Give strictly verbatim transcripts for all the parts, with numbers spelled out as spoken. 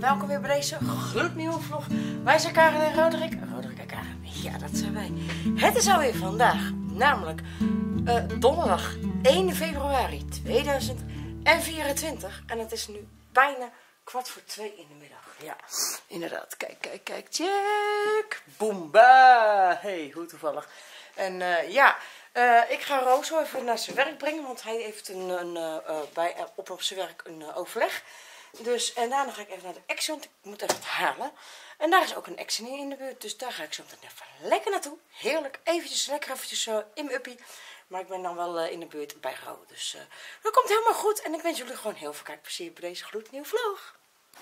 welkom weer bij deze gloednieuwe vlog. Wij zijn Karen en Roderick. Roderick en Karen, ja dat zijn wij. Het is alweer vandaag, namelijk uh, donderdag één februari tweeduizend vierentwintig. En het is nu bijna kwart voor twee in de middag. Ja, inderdaad. Kijk, kijk, kijk. Check. Boomba. Hey, hoe toevallig. En uh, ja, uh, ik ga Roos zo even naar zijn werk brengen, want hij heeft een, een, uh, bij, uh, op, op zijn werk een uh, overleg. Dus, en daarna ga ik even naar de Action, want ik moet even het halen. En daar is ook een Action hier in de buurt, dus daar ga ik zo meteen even lekker naartoe. Heerlijk, eventjes, lekker eventjes uh, in mijn uppie. Maar ik ben dan wel uh, in de buurt bij Ro, dus uh, dat komt helemaal goed. En ik wens jullie gewoon heel veel kijkplezier bij deze gloednieuwe vlog.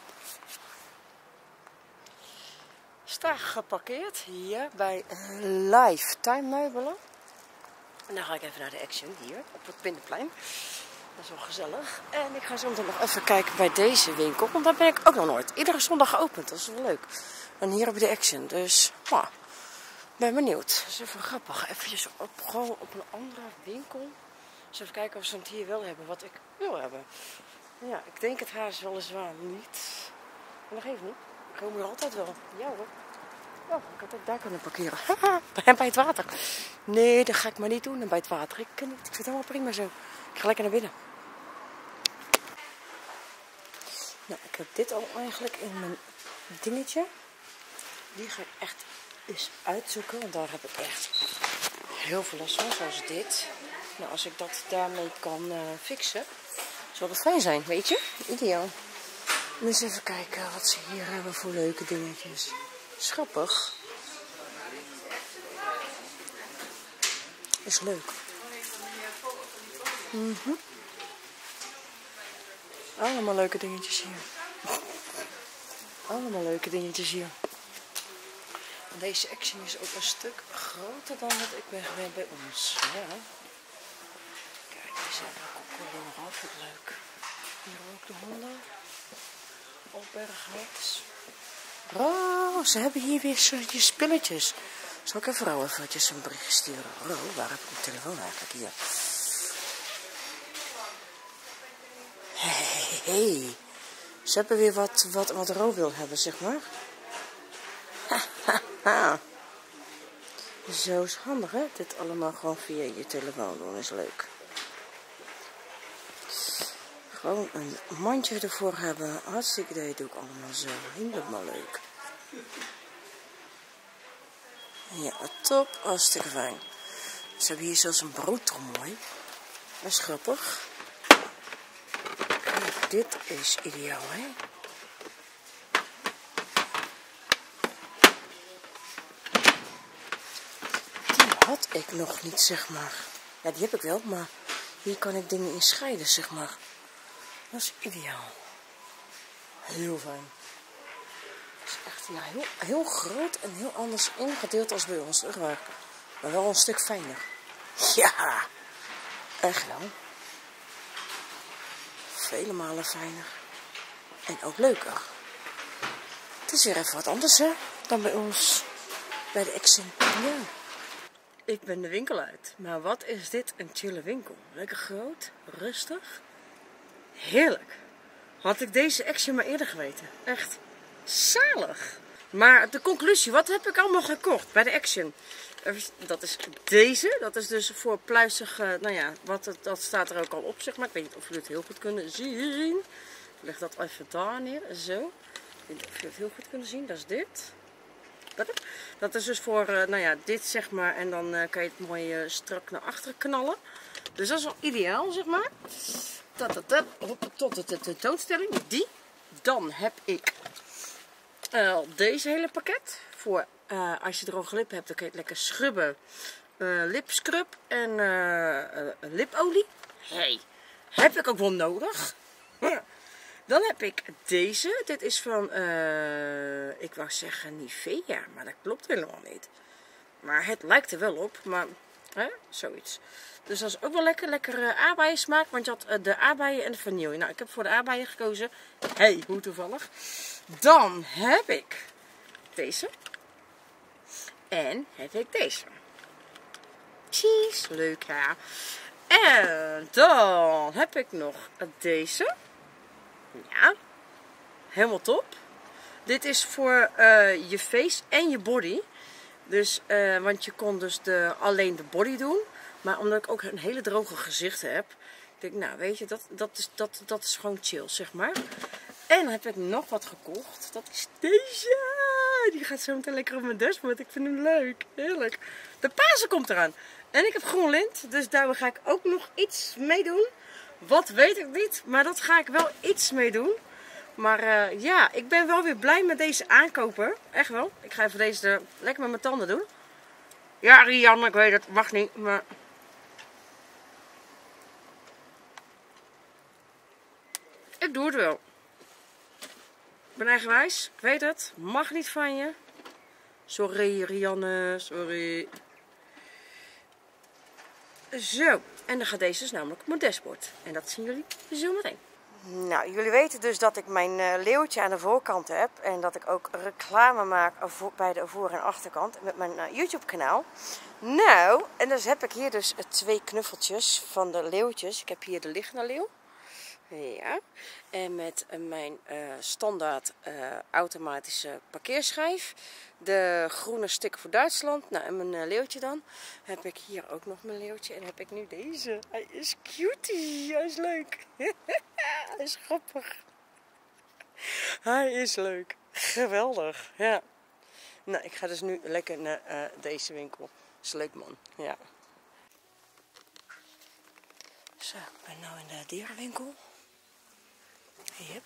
Sta geparkeerd hier bij Lifetime Meubelen. En dan ga ik even naar de Action hier op het Binnenplein. Dat is wel gezellig. En ik ga zo meteen nog even kijken bij deze winkel, want daar ben ik ook nog nooit. Iedere zondag geopend, dat is wel leuk. En hier heb je de Action, dus nou, ben benieuwd. Dat is even grappig. Even op, gewoon op een andere winkel. Dus even kijken of ze het hier wel hebben wat ik wil hebben. Ja, ik denk het haast weliswaar niet. Maar dat geeft niet. Ik kom hier altijd wel. Ja hoor. Oh, ik had ook daar kunnen parkeren. En bij het water. Nee, dat ga ik maar niet doen. En bij het water. Ik, ik vind het helemaal prima zo. Ik ga lekker naar binnen. Nou, ik heb dit al eigenlijk in mijn dingetje. Die ga ik echt eens uitzoeken. Want daar heb ik echt heel veel last van. Zoals dit. Nou, als ik dat daarmee kan uh, fixen. Zou dat fijn zijn, weet je? Ideaal. Dus even kijken wat ze hier hebben voor leuke dingetjes. Schappig. Is leuk. Mm-hmm. Allemaal leuke dingetjes hier. Allemaal leuke dingetjes hier. En deze Action is ook een stuk groter dan wat ik ben gewend bij ons. Ja. Kijk, die zijn ook al altijd leuk. Hier ook de honden. Opberghuis. Oh, ze hebben hier weer zo'n spilletjes. Zal ik even Ro eventjes een bericht sturen? Ro, waar heb ik mijn telefoon eigenlijk? Hier. Hé, hey, hey. Ze hebben weer wat, wat, wat Ro wil hebben, zeg maar. Zo is handig, hè? Dit allemaal gewoon via je telefoon doen, is leuk. Gewoon een mandje ervoor hebben. Hartstikke idee, doe ik allemaal zo. Helemaal leuk. Ja, top. Hartstikke fijn. Ze hebben hier zelfs een broodtrommelij. Dat is grappig. Kijk, dit is ideaal, hè? Die had ik nog niet, zeg maar. Ja, die heb ik wel, maar hier kan ik dingen in scheiden, zeg maar. Dat is ideaal. Heel fijn. Het is echt ja, heel, heel groot en heel anders ingedeeld als bij ons. Echt waar. Maar wel een stuk fijner. Ja, echt wel. Vele malen fijner. En ook leuker. Het is weer even wat anders, hè, dan bij ons. Bij de Action. Ja. Ik ben de winkel uit. Maar wat is dit een chille winkel. Lekker groot, rustig. Heerlijk. Had ik deze Action maar eerder geweten. Echt zalig. Maar de conclusie, wat heb ik allemaal gekocht bij de Action? Dat is deze. Dat is dus voor pluizig, nou ja, wat het, dat staat er ook al op, zeg maar. Ik weet niet of jullie het heel goed kunnen zien. Ik leg dat even daar neer, zo. Ik weet niet of jullie het heel goed kunnen zien. Dat is dit. Dat is dus voor, nou ja, dit zeg maar. En dan kan je het mooi strak naar achteren knallen. Dus dat is wel ideaal, zeg maar. Tot de tentoonstelling. Die. Dan heb ik uh, deze hele pakket. Voor uh, als je droge lippen hebt, dan kun je het lekker scrubben. Uh, lipscrub en uh, uh, lipolie. Hey, heb ik ook wel nodig. Dan heb ik deze. Dit is van, uh, ik wou zeggen Nivea, maar dat klopt helemaal niet. Maar het lijkt er wel op, maar hè, zoiets. Dus dat is ook wel lekker, lekker uh, aardbeien smaak. Want je had uh, de aardbeien en de vanille. Nou, ik heb voor de aardbeien gekozen. Hey, hoe toevallig. Dan heb ik deze. En heb ik deze. Cheese, leuk ja. En dan heb ik nog deze. Ja, helemaal top. Dit is voor uh, je face en je body. Dus, uh, want je kon dus de, alleen de body doen. Maar omdat ik ook een hele droge gezicht heb. Denk ik, nou weet je, dat, dat, is, dat, dat is gewoon chill, zeg maar. En dan heb ik nog wat gekocht. Dat is deze. Die gaat zo meteen lekker op mijn dashboard. Ik vind hem leuk. Heerlijk. De Pasen komt eraan. En ik heb groen lint. Dus daar ga ik ook nog iets mee doen. Wat weet ik niet. Maar dat ga ik wel iets mee doen. Maar uh, ja, ik ben wel weer blij met deze aankopen. Echt wel. Ik ga even deze lekker met mijn tanden doen. Ja, Rianne, ik weet het. Mag niet. Maar... ik doe het wel. Ik ben eigenwijs. Ik weet het. Mag niet van je. Sorry, Rianne. Sorry. Zo. En dan gaat deze dus namelijk op mijn dashboard. En dat zien jullie zo meteen. Nou, jullie weten dus dat ik mijn uh, leeuwtje aan de voorkant heb. En dat ik ook reclame maak bij de voor- en achterkant met mijn uh, YouTube kanaal. Nou, en dus heb ik hier dus uh, twee knuffeltjes van de leeuwtjes. Ik heb hier de liggende leeuw. Ja. En met uh, mijn uh, standaard uh, automatische parkeerschijf. De groene sticker voor Duitsland. Nou, en mijn uh, leeuwtje dan. Heb ik hier ook nog mijn leeuwtje. En heb ik nu deze. Hij is cutie. Hij is leuk. Hij is grappig. Hij is leuk. Geweldig. Ja. Nou, ik ga dus nu lekker naar uh, deze winkel. Is leuk, man. Ja. Zo, ik ben nu in de dierenwinkel. Yep.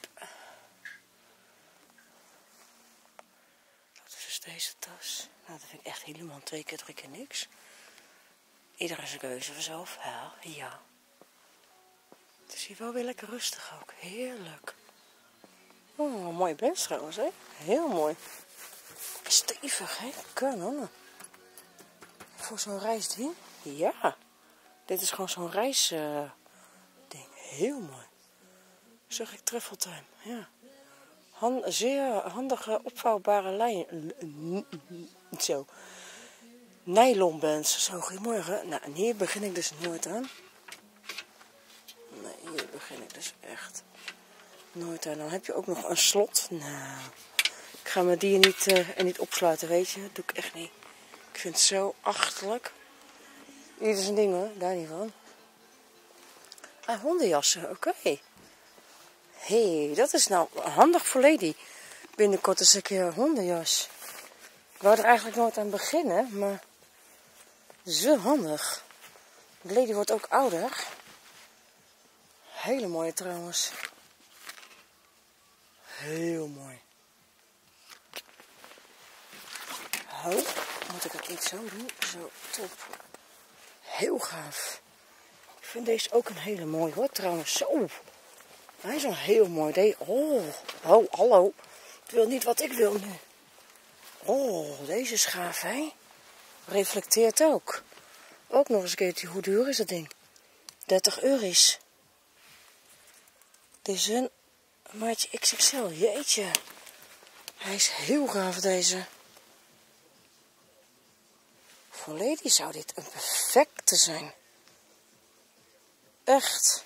Dat is dus deze tas. Nou, dat vind ik echt helemaal twee keer drie keer niks. Iedereen zijn keuze vanzelf. Ja, ja. Het is hier wel weer lekker rustig ook. Heerlijk. Oh, een mooie blend trouwens, hè? Heel mooi. Stevig, hè? Kanonnen. Voor zo'n reisding. Ja. Dit is gewoon zo'n reisding. Uh, Heel mooi. Zeg ik truffeltime. Ja. Han, zeer handige opvouwbare lijn. Zo. Nylonbands. Zo, goedemorgen. Nou, en hier begin ik dus nooit aan. Nee, hier begin ik dus echt nooit aan. Dan heb je ook nog een slot. Nou, ik ga me die niet, uh, niet opsluiten, weet je. Dat doe ik echt niet. Ik vind het zo achterlijk. Ieder zijn ding hoor, daar niet van. Ah, hondenjassen, oké. Okay. Hé, hey, dat is nou handig voor Lady. Binnenkort eens een keer een hondenjas. Ik wou er eigenlijk nooit aan beginnen, maar zo handig. Lady wordt ook ouder. Hele mooie trouwens. Heel mooi. Ho, moet ik het iets zo doen? Zo, top. Heel gaaf. Ik vind deze ook een hele mooie hoor, trouwens. Zo. Hij is een heel mooi idee. Oh, oh, hallo. Ik wil niet wat ik wil nu. Oh, deze is gaaf, hè? Reflecteert ook. Ook nog eens een keertje, hoe duur is dat ding? dertig euro's. Dit is een maatje X X L, jeetje. Hij is heel gaaf, deze. Voor Lady zou dit een perfecte zijn. Echt.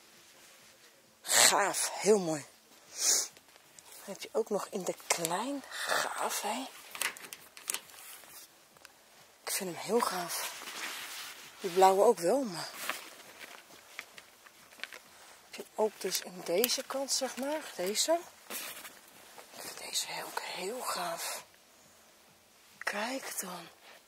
Gaaf, heel mooi. Dan heb je ook nog in de klein. Gaaf, hè? Ik vind hem heel gaaf. Die blauwe ook wel, maar... Ik vind ook dus in deze kant, zeg maar. Deze. Ik vind deze ook heel gaaf. Kijk dan.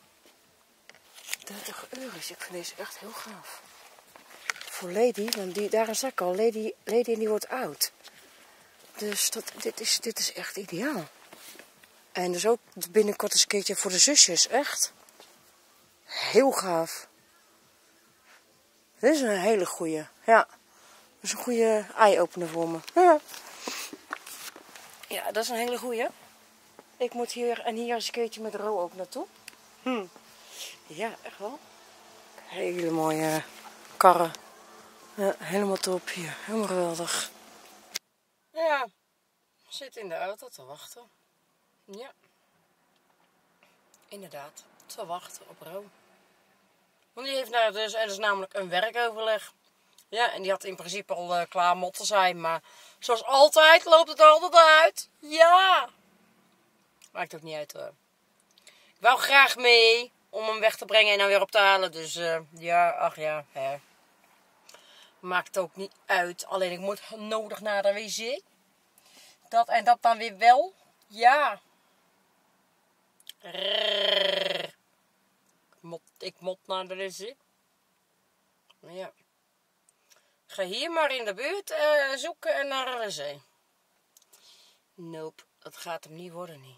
dertig euro's. Ik vind deze echt heel gaaf. Voor Lady, want die, daar zag ik al. Lady, Lady en die wordt oud. Dus dat, dit, is, dit is echt ideaal. En dus ook binnenkort eens een keertje voor de zusjes. Echt. Heel gaaf. Dit is een hele goeie. Ja. Dat is een goede eye-opener voor me. Ja. Ja, dat is een hele goeie. Ik moet hier en hier eens een keertje met Ro ook naartoe. Hm. Ja, echt wel. Hele mooie karren. Ja, helemaal top hier. Helemaal geweldig. Ja, ik zit in de auto te wachten. Ja. Inderdaad, te wachten op Ro. Want die heeft nou dus, er is namelijk een werkoverleg. Ja, en die had in principe al uh, klaar moeten zijn. Maar zoals altijd loopt het er altijd uit. Ja. Maakt ook niet uit hoor. Ik wou graag mee om hem weg te brengen en dan weer op te halen. Dus uh, ja, ach ja. Hè. Maakt ook niet uit. Alleen ik moet nodig naar de wc. Dat en dat dan weer wel. Ja. Rrrr. Ik mot, ik mot naar de wc. Ja. Ga hier maar in de buurt uh, zoeken en naar de wc. Nope, dat gaat hem niet worden, niet.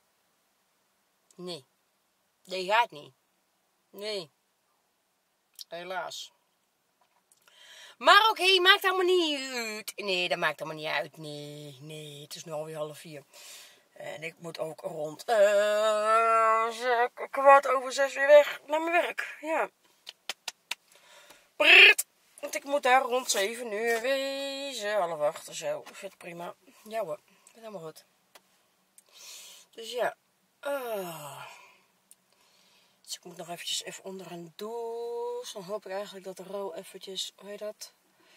Nee. Nee, gaat niet. Nee. Helaas. Maar oké, okay, maakt allemaal niet uit. Nee, dat maakt allemaal niet uit. Nee, nee, het is nu alweer half vier. En ik moet ook rond uh, kwart over zes weer weg naar mijn werk. Ja. Brrrt. Want ik moet daar rond zeven uur wezen. Half acht of zo. Ik vind het prima. Ja hoor, ik vind het helemaal goed. Dus ja. Uh. Dus ik moet nog eventjes even onder een douche. Dan hoop ik eigenlijk dat de rouw eventjes, hoe heet dat?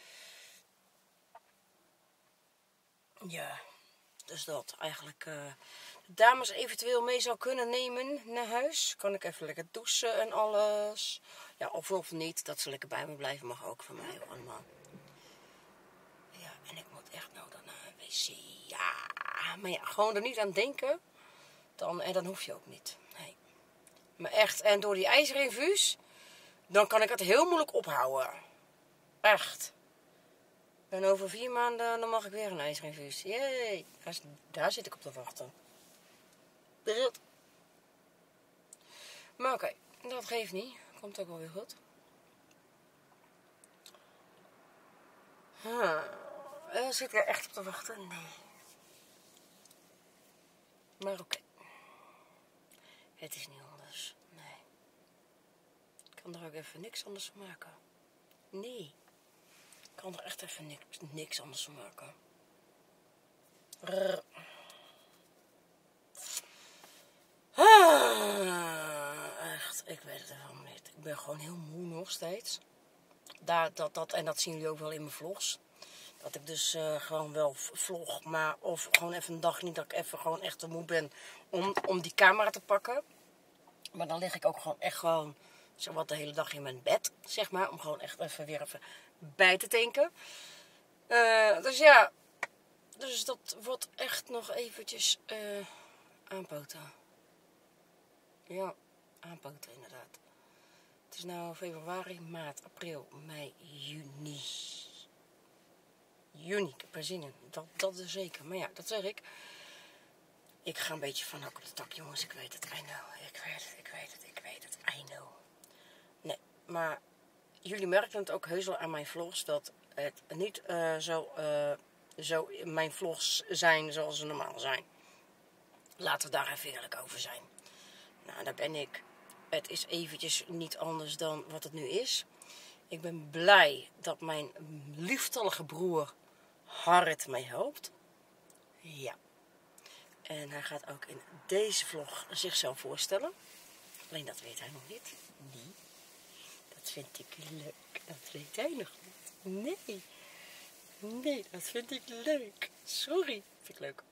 Ja, dus dat eigenlijk uh, de dames eventueel mee zou kunnen nemen naar huis. Kan ik even lekker douchen en alles. Ja, of of niet, dat ze lekker bij me blijven mag ook van mij allemaal. Ja, en ik moet echt nou dan naar een wc. Ja, maar ja, gewoon er niet aan denken. Dan, en dan hoef je ook niet. Nee. Maar echt, en door die ijzerinfuus, dan kan ik het heel moeilijk ophouden. Echt. En over vier maanden, dan mag ik weer een ijzerinfuus. Jee, daar, daar zit ik op te wachten. Maar oké, okay, dat geeft niet. Komt ook wel weer goed. Huh. Uh, zit ik er echt op te wachten? Nee. Maar oké. Okay. Het is niet anders. Nee. Ik kan er ook even niks anders van maken. Nee. Ik kan er echt even niks, niks anders van maken. Rrr. Ah, echt, ik weet het helemaal niet. Ik ben gewoon heel moe nog steeds. Daar, dat, dat, en dat zien jullie ook wel in mijn vlogs. Dat ik dus uh, gewoon wel vlog, maar of gewoon even een dag niet dat ik even gewoon echt te moe ben om, om die camera te pakken. Maar dan lig ik ook gewoon echt gewoon zowat de hele dag in mijn bed, zeg maar. Om gewoon echt even weer even bij te tanken. Uh, dus ja, dus dat wordt echt nog eventjes uh, aanpoten. Ja, aanpoten inderdaad. Het is nou februari, maart, april, mei, juni. Juni, ik heb er zin in. Dat, dat is zeker. Maar ja, dat zeg ik. Ik ga een beetje van hak op de tak, jongens. Ik weet het, I know. Ik weet het, ik weet het, ik weet het, I know. Nee, maar jullie merken het ook heus wel aan mijn vlogs. Dat het niet uh, zo, uh, zo mijn vlogs zijn zoals ze normaal zijn. Laten we daar even eerlijk over zijn. Nou, daar ben ik. Het is eventjes niet anders dan wat het nu is. Ik ben blij dat mijn lieftallige broer Harrit mij helpt. Ja. En hij gaat ook in deze vlog zichzelf voorstellen. Alleen dat weet hij nog niet. Nee. Dat vind ik leuk. Dat weet hij nog niet. Nee. Nee, dat vind ik leuk. Sorry. Vind ik leuk.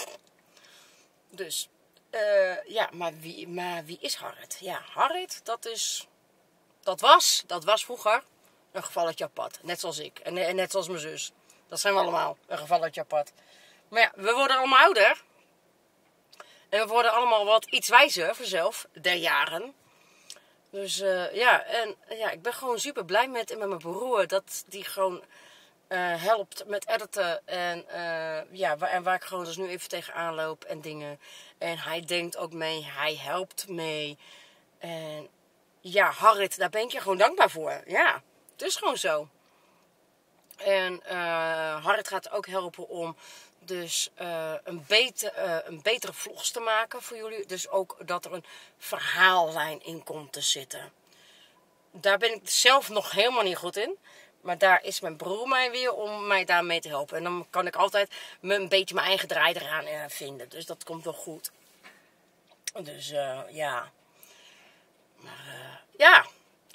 Dus. Uh, ja, maar wie, maar wie is Harrit? Ja, Harrit, dat is... Dat was, dat was vroeger een gevalletje apart. Net zoals ik. En, en net zoals mijn zus. Dat zijn we allemaal. Een gevalletje apart. Maar ja, we worden allemaal ouder. En we worden allemaal wat iets wijzer vanzelf. Der jaren. Dus uh, ja, en ja, ik ben gewoon super blij met, met mijn broer. Dat die gewoon uh, helpt met editen. En uh, ja, waar, en waar ik gewoon dus nu even tegenaan loop en dingen. En hij denkt ook mee. Hij helpt mee. En ja, Harrit, daar ben ik je gewoon dankbaar voor. Ja, het is gewoon zo. En uh, Harrit gaat ook helpen om dus uh, een, beter, uh, een betere vlogs te maken voor jullie. Dus ook dat er een verhaallijn in komt te zitten. Daar ben ik zelf nog helemaal niet goed in. Maar daar is mijn broer mij weer om mij daarmee te helpen. En dan kan ik altijd me een beetje mijn eigen draai eraan uh, vinden. Dus dat komt wel goed. Dus uh, ja. Maar uh, ja.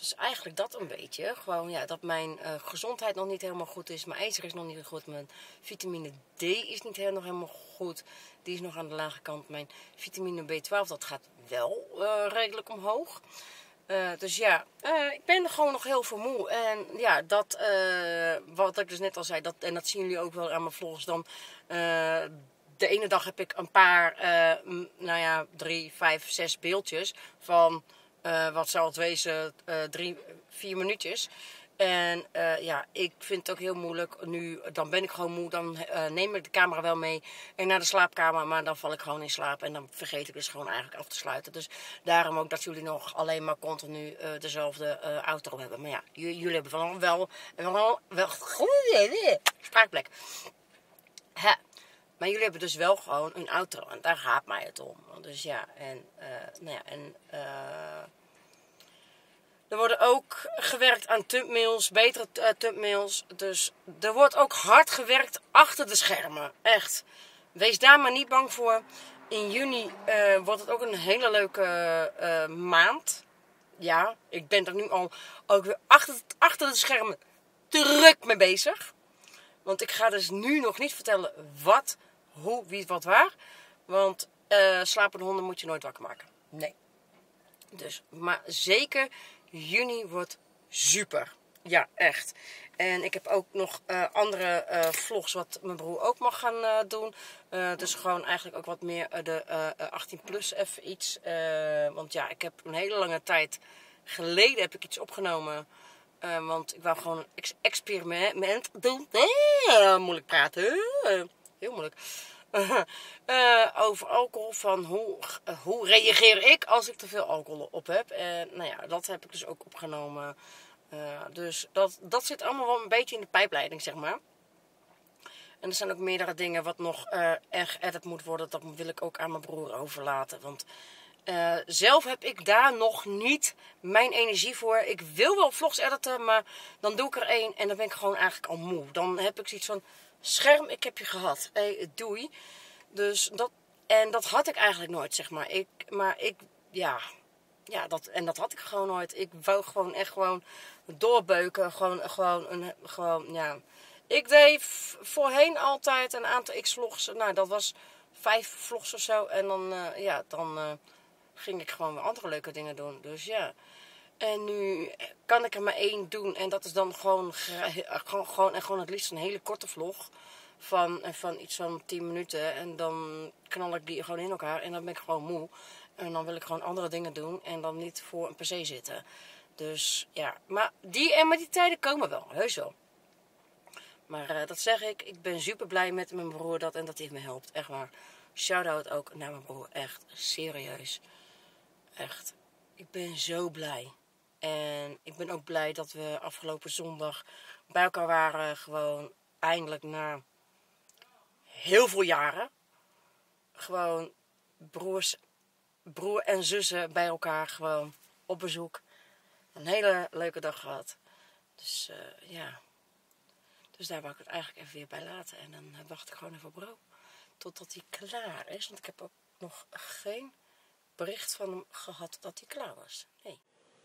Dus eigenlijk dat een beetje. Gewoon ja, dat mijn uh, gezondheid nog niet helemaal goed is. Mijn ijzer is nog niet goed. Mijn vitamine D is niet heel, nog helemaal goed. Die is nog aan de lage kant. Mijn vitamine B twaalf, dat gaat wel uh, redelijk omhoog. Uh, dus ja, uh, ik ben gewoon nog heel veel moe. En ja, dat, uh, wat ik dus net al zei, dat, en dat zien jullie ook wel aan mijn vlogs dan. Uh, de ene dag heb ik een paar, uh, nou ja, drie, vijf, zes beeldjes van, uh, wat zal het wezen, uh, drie, vier minuutjes. En uh, ja, ik vind het ook heel moeilijk. Nu, dan ben ik gewoon moe, dan uh, neem ik de camera wel mee en naar de slaapkamer, maar dan val ik gewoon in slaap en dan vergeet ik dus gewoon eigenlijk af te sluiten. Dus daarom ook dat jullie nog alleen maar continu uh, dezelfde uh, outro hebben. Maar ja, jullie hebben wel wel, wel, wel spraakplek. Hè. Maar jullie hebben dus wel gewoon een outro en daar gaat mij het om. Dus ja, en uh, nou ja, en uh, er worden ook gewerkt aan thumbnails, betere uh, thumbnails. Dus er wordt ook hard gewerkt achter de schermen. Echt. Wees daar maar niet bang voor. In juni uh, wordt het ook een hele leuke uh, maand. Ja, ik ben er nu al ook weer achter, achter de schermen druk mee bezig. Want ik ga dus nu nog niet vertellen wat, hoe, wie, wat, waar. Want uh, slapende honden moet je nooit wakker maken. Nee. Dus, maar zeker juni wordt super. Ja, echt. En ik heb ook nog uh, andere uh, vlogs wat mijn broer ook mag gaan uh, doen. Uh, dus gewoon eigenlijk ook wat meer uh, de uh, achttien plus even iets. Uh, want ja, ik heb een hele lange tijd geleden heb ik iets opgenomen. Uh, want ik wou gewoon een ex experiment doen. Uh, moeilijk praten. Uh, heel moeilijk. Uh, uh, over alcohol. Van hoe, uh, hoe reageer ik als ik te veel alcohol op heb. En nou ja, dat heb ik dus ook opgenomen. Uh, dus dat, dat zit allemaal wel een beetje in de pijpleiding, zeg maar. En er zijn ook meerdere dingen wat nog uh, erg geëdit moet worden. Dat wil ik ook aan mijn broer overlaten. Want uh, zelf heb ik daar nog niet mijn energie voor. Ik wil wel vlogs editen, maar dan doe ik er één en dan ben ik gewoon eigenlijk al moe. Dan heb ik zoiets van, scherm, ik heb je gehad. Hey, doei. Dus dat, en dat had ik eigenlijk nooit, zeg maar. Ik, maar ik, ja... Ja, dat, en dat had ik gewoon nooit. Ik wou gewoon echt gewoon doorbeuken. Gewoon, gewoon, een, gewoon, ja. Ik deed voorheen altijd een aantal X-vlogs. Nou, dat was vijf vlogs of zo. En dan, uh, ja, dan uh, ging ik gewoon weer andere leuke dingen doen. Dus ja. En nu kan ik er maar één doen. En dat is dan gewoon, gewoon, gewoon, en gewoon het liefst een hele korte vlog. Van, van iets van tien minuten. En dan knal ik die gewoon in elkaar. En dan ben ik gewoon moe. En dan wil ik gewoon andere dingen doen. En dan niet voor een P C zitten. Dus ja. Maar die, en maar die tijden komen wel. Heus wel. Maar uh, dat zeg ik. Ik ben super blij met mijn broer dat. En dat hij me helpt. Echt waar. Shout-out ook naar mijn broer. Echt. Serieus. Echt. Ik ben zo blij. En ik ben ook blij dat we afgelopen zondag bij elkaar waren. Gewoon eindelijk na heel veel jaren. Gewoon broers... broer en zussen bij elkaar gewoon op bezoek. Een hele leuke dag gehad. Dus uh, ja. Dus daar wou ik het eigenlijk even weer bij laten. En dan uh, wacht ik gewoon even op bro. Totdat hij klaar is. Want ik heb ook nog geen bericht van hem gehad dat hij klaar was. Nee.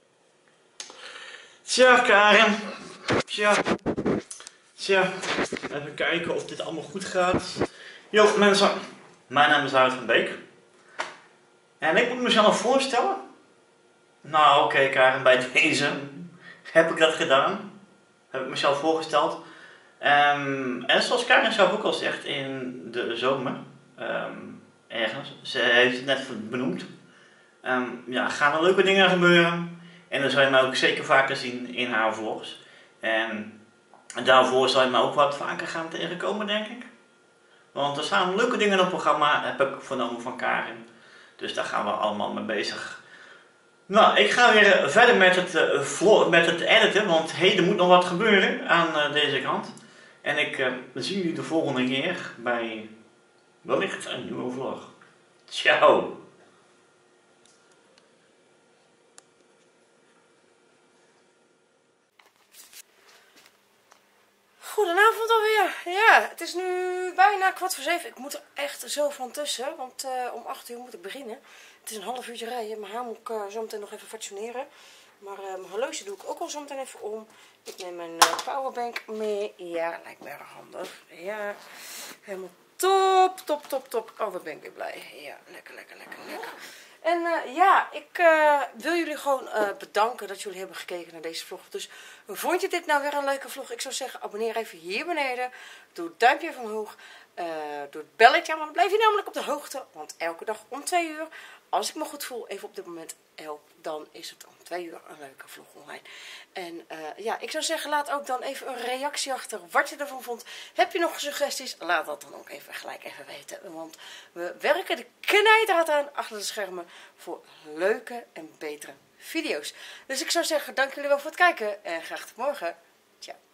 Tja, Karen. Tja. Tja. Even kijken of dit allemaal goed gaat. Yo mensen. Mijn naam is David van Beek. En ik moet mezelf voorstellen. Nou oké okay, Karen, bij deze heb ik dat gedaan. Heb ik mezelf voorgesteld. Um, en zoals Karen zelf ook al zegt in de zomer. Um, ergens. Ze heeft het net benoemd. Um, ja, gaan er leuke dingen gebeuren. En dan zal je mij ook zeker vaker zien in haar vlogs. En daarvoor zal je mij ook wat vaker gaan tegenkomen, denk ik. Want er staan leuke dingen in het programma, heb ik vernomen van Karen. Dus daar gaan we allemaal mee bezig. Nou, ik ga weer verder met het, uh, vlog, met het editen, want hey, er moet nog wat gebeuren aan uh, deze kant. En ik uh, zie jullie de volgende keer bij wellicht een nieuwe vlog. Ciao! Goedenavond alweer. Ja, het is nu bijna kwart voor zeven. Ik moet er echt zo van tussen, want uh, om acht uur moet ik beginnen. Het is een half uurtje rijden. Mijn haar moet ik uh, zo meteen nog even fatsoeneren. Maar uh, mijn horloge doe ik ook al zo meteen even om. Ik neem mijn uh, powerbank mee. Ja, lijkt me erg handig. Ja, helemaal top, top, top, top. Oh, wat ben ik weer blij. Ja, lekker, lekker, lekker, lekker. En uh, ja, ik uh, wil jullie gewoon uh, bedanken dat jullie hebben gekeken naar deze vlog. Dus vond je dit nou weer een leuke vlog? Ik zou zeggen, abonneer even hier beneden. Doe het duimpje even omhoog. Uh, doe het belletje aan, want dan blijf je namelijk op de hoogte. Want elke dag om twee uur, als ik me goed voel, even op dit moment help, dan is het om twee uur een leuke vlog online. En uh, ja, ik zou zeggen, laat ook dan even een reactie achter wat je ervan vond. Heb je nog suggesties? Laat dat dan ook even gelijk even weten. Want we werken de knijterhard aan achter de schermen voor leuke en betere video's. Dus ik zou zeggen, dank jullie wel voor het kijken en graag tot morgen. Ciao.